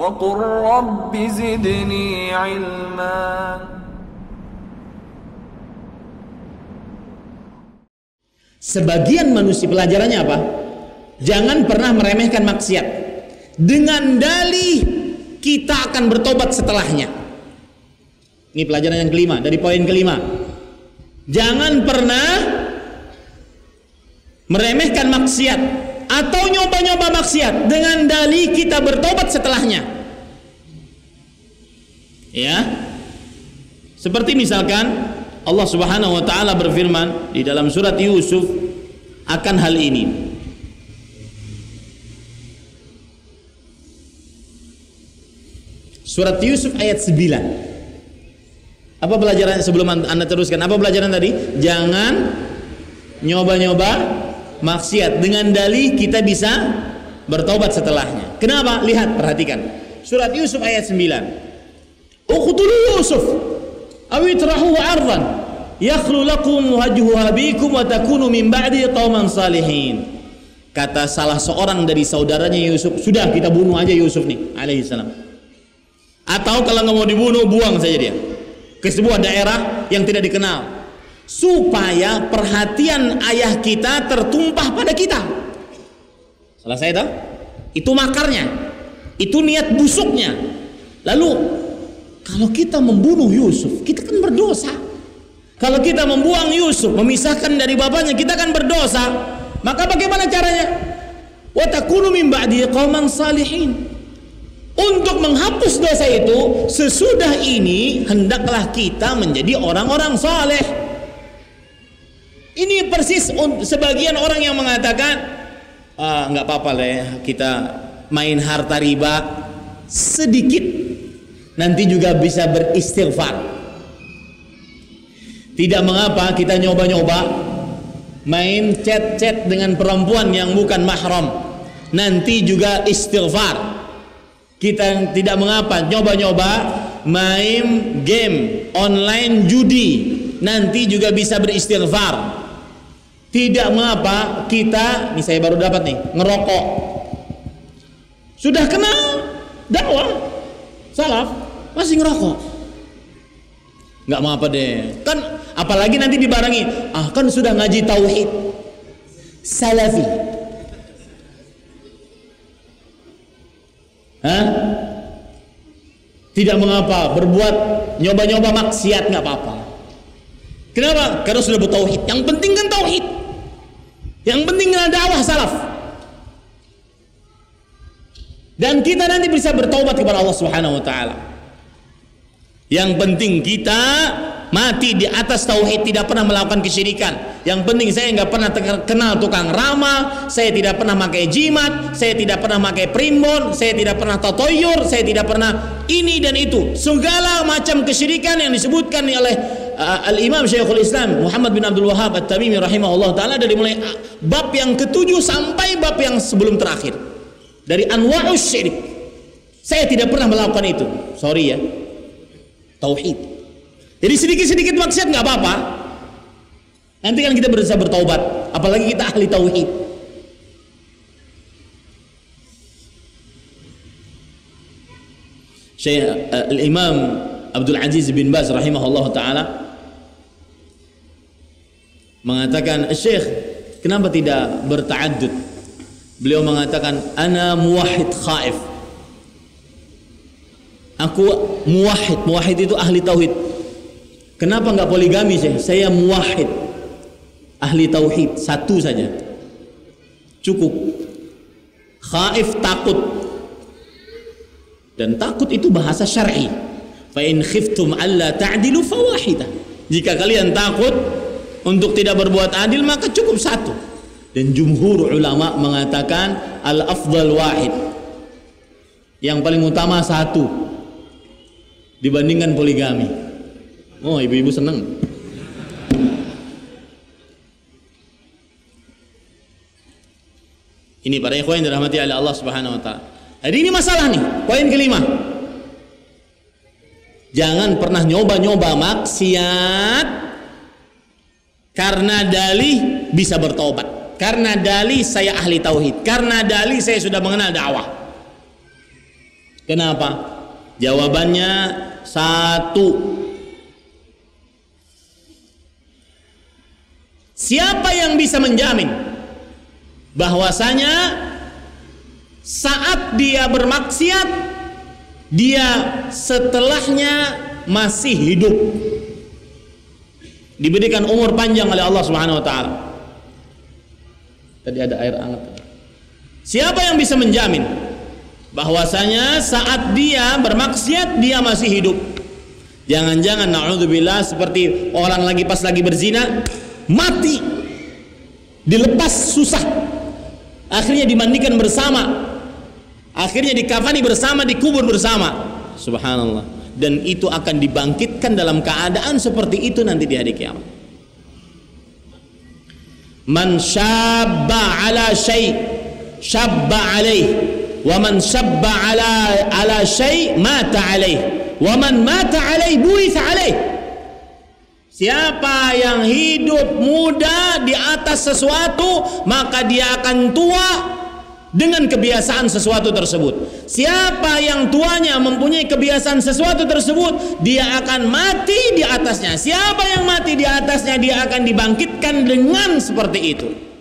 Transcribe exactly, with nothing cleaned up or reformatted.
وقل رب زدني علما. Sebagian manusia pelajarannya apa? Jangan pernah meremehkan maksiat dengan dalih kita akan bertobat setelahnya. Ini pelajaran yang kelima, dari poin kelima. Jangan pernah meremehkan maksiat atau nyoba-nyoba maksiat dengan dalih kita bertobat setelahnya. Ya. Seperti misalkan Allah Subhanahu wa taala berfirman di dalam surat Yusuf akan hal ini. Surat Yusuf ayat sembilan. Apa pelajaran sebelum Anda teruskan? Apa pelajaran tadi? Jangan nyoba-nyoba maksiat dengan dalih kita bisa bertobat setelahnya. Kenapa? Lihat, perhatikan. Surat Yusuf ayat sembilan. Uqtulu Yusuf aw itrahu 'ardan yakhlu lakum wajhu abikum wa takunu min ba'di qauman salihin. Kata salah seorang dari saudaranya Yusuf, sudah kita bunuh aja Yusuf nih alaihi salam. Atau kalau nggak mau dibunuh, buang saja dia ke sebuah daerah yang tidak dikenal, supaya perhatian ayah kita tertumpah pada kita. Selesai toh? Itu makarnya, itu niat busuknya. Lalu kalau kita membunuh Yusuf, kita kan berdosa. Kalau kita membuang Yusuf, memisahkan dari bapaknya, kita kan berdosa. Maka bagaimana caranya? Wa takunu min ba'di qauman salihin. Untuk menghapus dosa itu, sesudah ini hendaklah kita menjadi orang-orang saleh. Ini persis sebagian orang yang mengatakan, ah, nggak apa-apa lah ya, kita main harta riba sedikit, nanti juga bisa beristighfar. Tidak mengapa kita nyoba-nyoba main chat-chat dengan perempuan yang bukan mahram, nanti juga istighfar. Kita tidak mengapa nyoba-nyoba main game online judi, nanti juga bisa beristighfar. Tidak mengapa kita, nih saya baru dapat nih, ngerokok. Sudah kenal dakwah salaf, masih ngerokok. Nggak mengapa deh. Kan apalagi nanti dibarengi, ah kan sudah ngaji tauhid salafi. Hah? Tidak mengapa berbuat nyoba-nyoba maksiat, nggak apa-apa. Kenapa? Karena sudah bertauhid. Yang penting kan tauhid. Yang penting adalah dakwah salaf. Dan kita nanti bisa bertaubat kepada Allah Subhanahu wa taala. Yang penting kita mati di atas tauhid, tidak pernah melakukan kesyirikan. Yang penting saya nggak pernah kenal tukang ramal, saya tidak pernah pakai jimat, saya tidak pernah pakai primbon, saya tidak pernah tatoyur, saya tidak pernah ini dan itu. Segala macam kesyirikan yang disebutkan oleh uh, Al-Imam Syekhul Islam Muhammad bin Abdul Wahhab At-Tamimi rahimahullah taala, dari mulai bab yang ketujuh sampai bab yang sebelum terakhir, dari anwa'us syirik, saya tidak pernah melakukan itu. Sorry ya, tauhid. Jadi sedikit-sedikit maksiat nggak apa-apa. Nanti kan kita berusaha bertaubat, apalagi kita ahli tauhid. Syekh uh, Al-Imam Abdul Aziz bin Baz rahimahullah taala mengatakan, Syekh, kenapa tidak berta'addud? Beliau mengatakan, ana muwahhid khaif. Aku muwahhid, muwahhid itu ahli tauhid. Kenapa enggak poligami, Syekh? Saya muwahhid, ahli tauhid, satu saja cukup. Khaif, takut. Dan takut itu bahasa syar'i. Fa in khiftum alla ta'dilu fawahidah. Jika kalian takut untuk tidak berbuat adil, maka cukup satu. Dan jumhur ulama mengatakan al afdal wahid, yang paling utama satu dibandingkan poligami. Oh, ibu-ibu senang. Ini para ikhwan yang dirahmati oleh Allah Subhanahu wa taala. Jadi ini masalah nih, poin kelima. Jangan pernah nyoba-nyoba maksiat karena dalih bisa bertobat, karena dalih saya ahli tauhid, karena dalih saya sudah mengenal dakwah. Kenapa? Jawabannya satu. Siapa yang bisa menjamin bahwasanya saat dia bermaksiat, dia setelahnya masih hidup, diberikan umur panjang oleh Allah Subhanahu wa taala? Tadi ada air hangat. Siapa yang bisa menjamin bahwasanya saat dia bermaksiat dia masih hidup? Jangan-jangan na'udzubillah seperti orang lagi pas lagi berzina mati, dilepas susah, akhirnya dimandikan bersama, akhirnya dikafani bersama, dikubur bersama. Subhanallah. Dan itu akan dibangkitkan dalam keadaan seperti itu nanti di hari kiamat. Man syabba ala syai' syabba alaih, wa man syabba ala ala syai' mata alaih, wa man mata alaih buitha alaih. Siapa yang hidup muda di atas sesuatu, maka dia akan tua dengan kebiasaan sesuatu tersebut. Siapa yang tuanya mempunyai kebiasaan sesuatu tersebut, dia akan mati di atasnya. Siapa yang mati di atasnya, dia akan dibangkitkan dengan seperti itu.